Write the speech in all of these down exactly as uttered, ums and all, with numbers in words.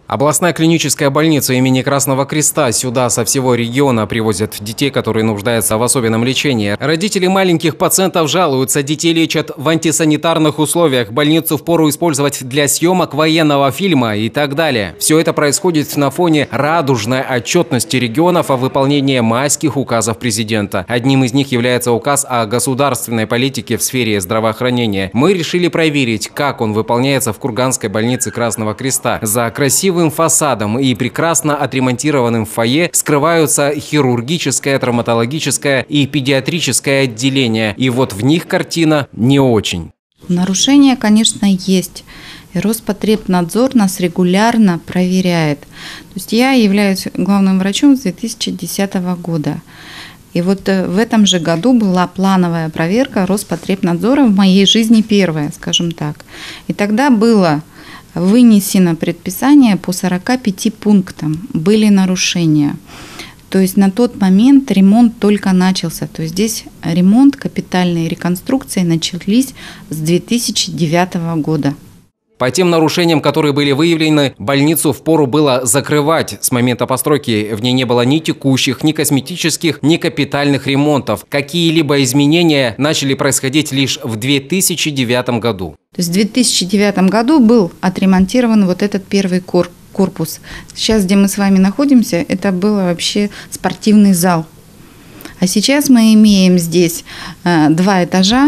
Областная клиническая больница имени Красного Креста. Сюда со всего региона привозят детей, которые нуждаются в особенном лечении. Родители маленьких пациентов жалуются, детей лечат в антисанитарных условиях. Больницу впору использовать для съемок военного фильма и так далее. Все это происходит на фоне радужной отчетности регионов о выполнении майских указов президента. Одним из них является указ о государственной политике в сфере здравоохранения. Мы решили проверить, как он выполняется в Курганской больнице Красного Креста. За красивым фасадом и прекрасно отремонтированным фойе скрываются хирургическое, травматологическое и педиатрическое отделение. И вот в них картина не очень. Нарушения, конечно, есть. И Роспотребнадзор нас регулярно проверяет. То есть я являюсь главным врачом с две тысячи десятого года. И вот в этом же году была плановая проверка Роспотребнадзора в моей жизни первая, скажем так. И тогда было вынесено предписание по сорока пяти пунктам. Были нарушения. То есть на тот момент ремонт только начался. То есть здесь ремонт, капитальные реконструкции начались с две тысячи девятого года. По тем нарушениям, которые были выявлены, больницу впору было закрывать. С момента постройки в ней не было ни текущих, ни косметических, ни капитальных ремонтов. Какие-либо изменения начали происходить лишь в две тысячи девятом году. То есть в две тысячи девятом году был отремонтирован вот этот первый корпус. Сейчас, где мы с вами находимся, это был вообще спортивный зал. А сейчас мы имеем здесь два этажа.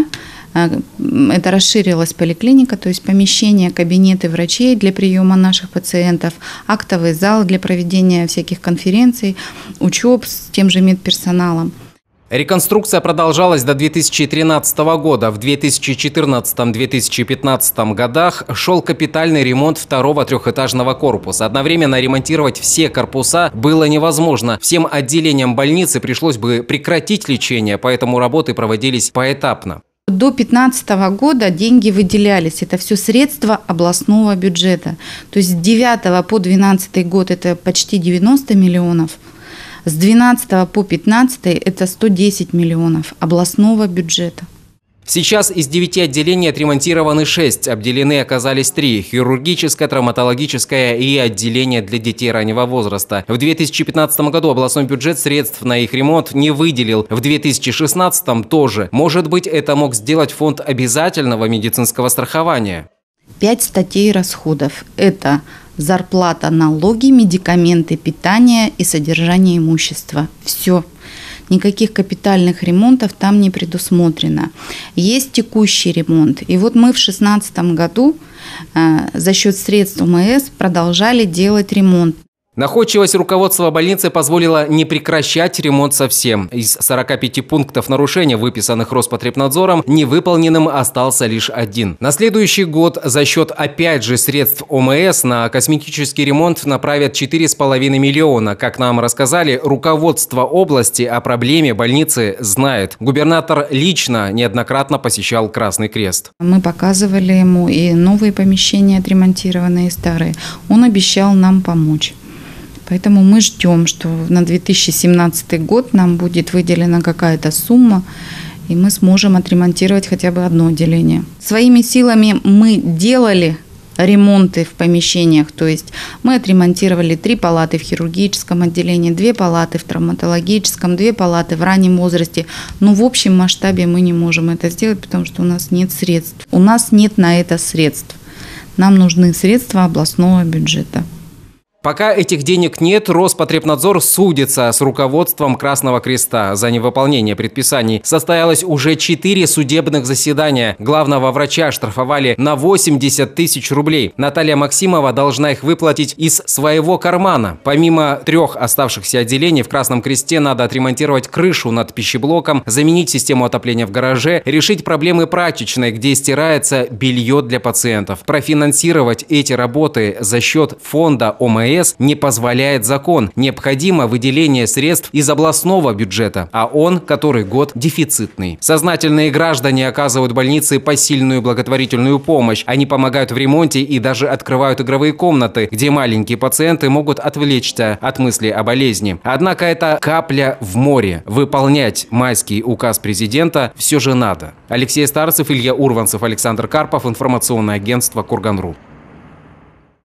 Это расширилась поликлиника, то есть помещение, кабинеты врачей для приема наших пациентов, актовый зал для проведения всяких конференций, учеб с тем же медперсоналом. Реконструкция продолжалась до две тысячи тринадцатого года. В две тысячи четырнадцатом — две тысячи пятнадцатом годах шел капитальный ремонт второго трехэтажного корпуса. Одновременно ремонтировать все корпуса было невозможно. Всем отделениям больницы пришлось бы прекратить лечение, поэтому работы проводились поэтапно. До две тысячи пятнадцатого года деньги выделялись. Это все средства областного бюджета. То есть с девятого по двенадцатый год это почти девяносто миллионов. С двенадцатого по пятнадцатый это сто десять миллионов областного бюджета. Сейчас из девяти отделений отремонтированы шесть. Обделены оказались три: хирургическое, травматологическое и отделение для детей раннего возраста. В две тысячи пятнадцатом году областной бюджет средств на их ремонт не выделил. В две тысячи шестнадцатом тоже. Может быть, это мог сделать фонд обязательного медицинского страхования. Пять статей расходов. Это зарплата, налоги, медикаменты, питание и содержание имущества. Все. Никаких капитальных ремонтов там не предусмотрено. Есть текущий ремонт. И вот мы в две тысячи шестнадцатом году э, за счет средств ОМС продолжали делать ремонт. Находчивость руководства больницы позволила не прекращать ремонт совсем. Из сорока пяти пунктов нарушения, выписанных Роспотребнадзором, невыполненным остался лишь один. На следующий год за счет опять же средств ОМС на косметический ремонт направят четыре с половиной миллиона. Как нам рассказали, руководство области о проблеме больницы знает. Губернатор лично неоднократно посещал Красный Крест. Мы показывали ему и новые помещения отремонтированные, и старые. Он обещал нам помочь. Поэтому мы ждем, что на две тысячи семнадцатый год нам будет выделена какая-то сумма, и мы сможем отремонтировать хотя бы одно отделение. Своими силами мы делали ремонты в помещениях, то есть мы отремонтировали три палаты в хирургическом отделении, две палаты в травматологическом, две палаты в раннем возрасте. Но в общем масштабе мы не можем это сделать, потому что у нас нет средств. У нас нет на это средств. Нам нужны средства областного бюджета. Пока этих денег нет, Роспотребнадзор судится с руководством Красного Креста за невыполнение предписаний. Состоялось уже четыре судебных заседания. Главного врача штрафовали на восемьдесят тысяч рублей. Наталья Максимова должна их выплатить из своего кармана. Помимо трех оставшихся отделений, в Красном Кресте надо отремонтировать крышу над пищеблоком, заменить систему отопления в гараже, решить проблемы прачечной, где стирается белье для пациентов. Профинансировать эти работы за счет фонда ОМС не позволяет закон. Необходимо выделение средств из областного бюджета, а он который год дефицитный. Сознательные граждане оказывают больнице посильную благотворительную помощь. Они помогают в ремонте и даже открывают игровые комнаты, где маленькие пациенты могут отвлечься от мысли о болезни. Однако это капля в море. Выполнять майский указ президента все же надо. Алексей Старцев, Илья Урванцев, Александр Карпов, информационное агентство Курган точка ру.